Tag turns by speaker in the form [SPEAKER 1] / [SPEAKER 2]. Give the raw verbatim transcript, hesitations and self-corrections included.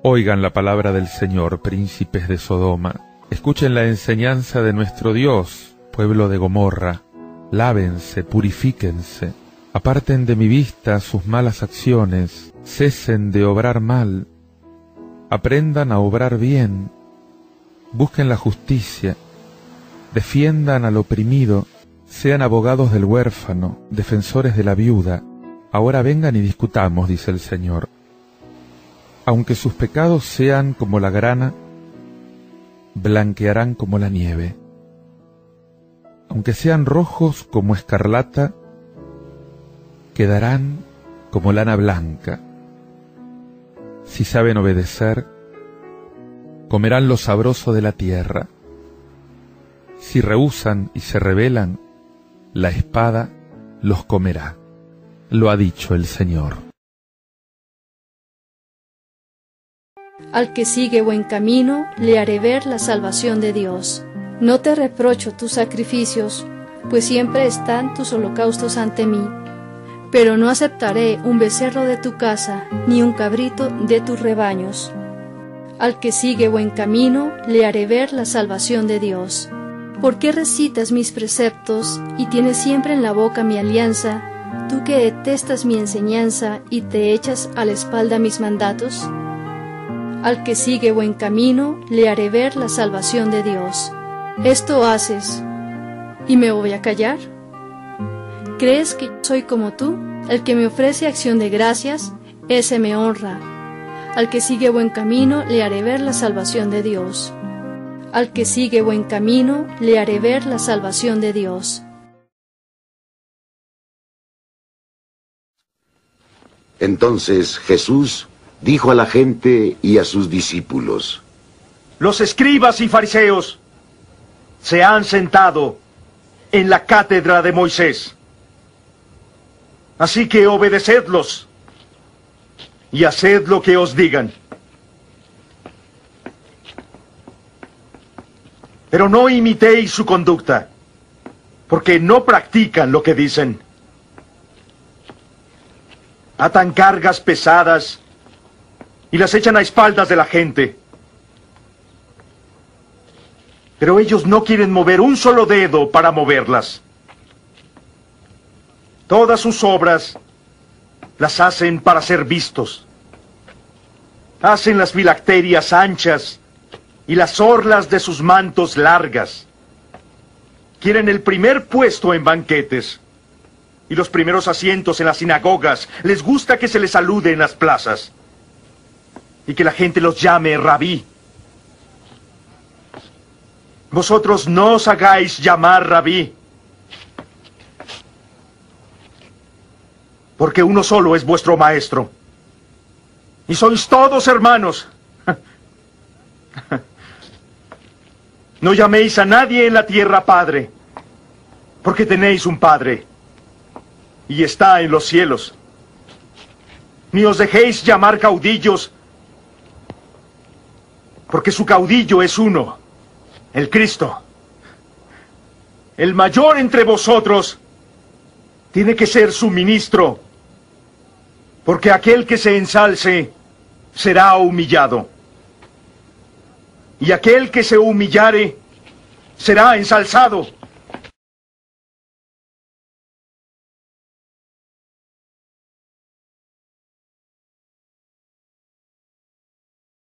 [SPEAKER 1] Oigan la palabra del Señor, príncipes de Sodoma. Escuchen la enseñanza de nuestro Dios, pueblo de Gomorra. Lávense, purifíquense. Aparten de mi vista sus malas acciones. Cesen de obrar mal. Aprendan a obrar bien. Busquen la justicia. Defiendan al oprimido. Sean abogados del huérfano, defensores de la viuda. Ahora vengan y discutamos, dice el Señor. Aunque sus pecados sean como la grana, blanquearán como la nieve. Aunque sean rojos como escarlata, quedarán como lana blanca. Si saben obedecer, comerán lo sabroso de la tierra. Si rehúsan y se rebelan, la espada los comerá. Lo ha dicho el Señor.
[SPEAKER 2] Al que sigue buen camino, le haré ver la salvación de Dios. No te reprocho tus sacrificios, pues siempre están tus holocaustos ante mí. Pero no aceptaré un becerro de tu casa, ni un cabrito de tus rebaños. Al que sigue buen camino, le haré ver la salvación de Dios. ¿Por qué recitas mis preceptos y tienes siempre en la boca mi alianza, tú que detestas mi enseñanza y te echas a la espalda mis mandatos? Al que sigue buen camino, le haré ver la salvación de Dios. Esto haces, ¿y me voy a callar? ¿Crees que soy como tú? El que me ofrece acción de gracias, ese me honra. Al que sigue buen camino, le haré ver la salvación de Dios. Al que sigue buen camino, le haré ver la salvación de Dios.
[SPEAKER 3] Entonces Jesús dijo a la gente y a sus discípulos:
[SPEAKER 4] Los escribas y fariseos se han sentado en la cátedra de Moisés. Así que obedecedlos y haced lo que os digan. Pero no imitéis su conducta, porque no practican lo que dicen. Atan cargas pesadas y las echan a espaldas de la gente. Pero ellos no quieren mover un solo dedo para moverlas. Todas sus obras las hacen para ser vistos. Hacen las filacterias anchas y las orlas de sus mantos largas. Quieren el primer puesto en banquetes y los primeros asientos en las sinagogas. Les gusta que se les salude en las plazas y que la gente los llame rabí. Vosotros no os hagáis llamar rabí, porque uno solo es vuestro maestro, y sois todos hermanos. No llaméis a nadie en la tierra Padre, porque tenéis un Padre, y está en los cielos. Ni os dejéis llamar caudillos, porque su caudillo es uno, el Cristo. El mayor entre vosotros tiene que ser su ministro, porque aquel que se ensalce será humillado, y aquel que se humillare será ensalzado.